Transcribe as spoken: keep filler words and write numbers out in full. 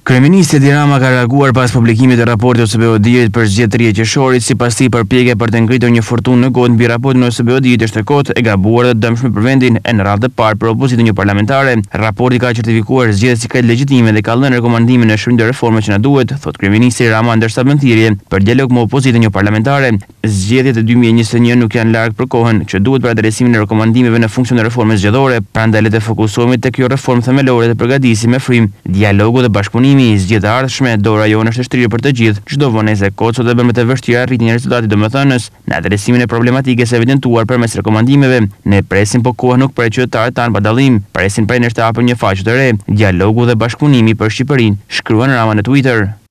Kryeministri Edi Rama ka reaguar pas publikimit të raportit O S B O D-it për zgjedhjet qershorit, sipas tij përpjekje për të ngritur një fortunë në gotë mbi raportin O S B O D-it është e kotë, e gabuar dhe dëmshme për vendin e në radhë të parë për opozitën parlamentare. Raporti ka certifikuar zgjedhjet si krejt legjitime dhe ka dhënë rekomandimin e shërbimit të reformave që na duhet, thot kryeministri Rama ndërsa bën thirrje për dialog me opozitën parlamentare. Zgjedhjet e dy mijë e njëzet e një nuk janë larg për kohën që duhet për adresimin e rekomandimeve në funksion të reformës zgjedhore, prandaj le të fokusohemi tek kjo reformë themelore të përgatisim me frym dialogu dhe bashkëpunimi. Zgjedhjet e ardhshme dora jonë është e shtrirë për të gjithë. Çdo vonesë e kocë do të bëjmë të vështirë arritjen e rezultatit domethënës në adresimin e problematikës së evidentuar përmes rekomandimeve. Ne presim po koha nuk prej qytetarët tanë pa dallim, presin prej nesh të hapën një faqe të re, dialogu dhe bashkëpunimi për Shqipërinë, shkruan Rama në Twitter.